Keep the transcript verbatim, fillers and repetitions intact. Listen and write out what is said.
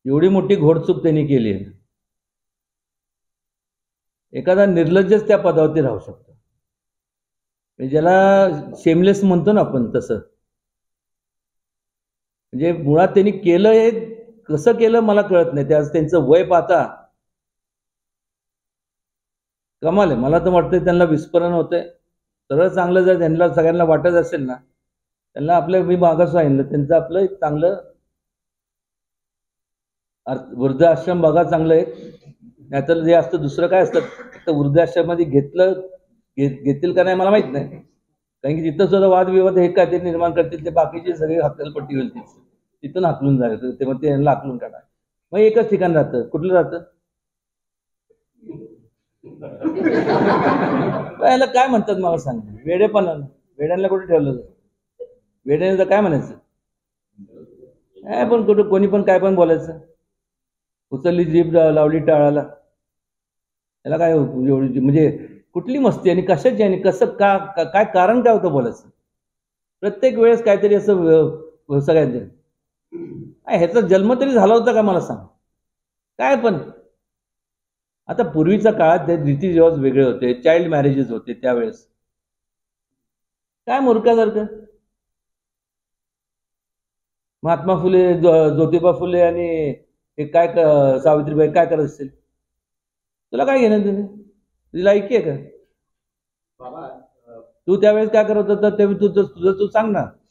एवढी मोठी घोडचूक त्यांनी केली आहे. एखादा निर्लज्जच त्या पदावरती राहू शकतो, ज्याला शेमलेस म्हणतो ना आपण तसं. म्हणजे मुळात त्यांनी केलं हे कसं केलं मला कळत नाही. त्याच त्यांचं वय पाहता कमाल आहे. मला तर वाटतं त्यांना विस्फोरण होतंय. सरळ चांगलं जर त्यांना सगळ्यांना वाटत असेल ना, त्यांना आपलं मी मागास सांगितलं त्यांचं आपलं एक चांगलं वृद्धाश्रम बघा चांगलं आहे. नाहीतर जे असतं दुसरं काय असतं तर वृद्धाश्रमामध्ये घेतलं घेतील का नाही मला माहित नाही. कारण की तिथं सुद्धा वादविवाद हे काय ते निर्माण करतील, ते बाकीचे सगळे हक्कलपट्टी होईल तिथून हाकलून जायचं, तेव्हा ते यांना हाकलून काढा. मग एकच ठिकाण राहतं. कुठलं राहतं? याला काय म्हणतात मला सांग. वेडेपणा. वेड्यांना कुठे ठेवलं? वेड्याने तर काय म्हणायचं? काय पण कुठं कोणी पण काय पण बोलायचं. उचलली जीभ लावली टाळाला. याला काय एवढी म्हणजे कुठली मस्ती आणि कशाची आणि कसं का काय कारण काय होतं बोलायचं? प्रत्येक वेळेस काहीतरी असं सगळ्यांचे ह्याचा जन्म तरी झाला होता का मला सांग. काय पण आता पूर्वीच्या काळात ते रीतिरिवाज वेगळे होते, चाइल्ड मॅरेजेस होते त्यावेळेस. काय मूर्खासारखं. महात्मा फुले, ज्योतिबा फुले आणि हे काय सावित्रीबाई काय करत असतील? तुला काय घेणं तिने? तुझी लायकी आहे का? तू त्यावेळेस काय करत होता ते तुझं तुझं तू सांग ना.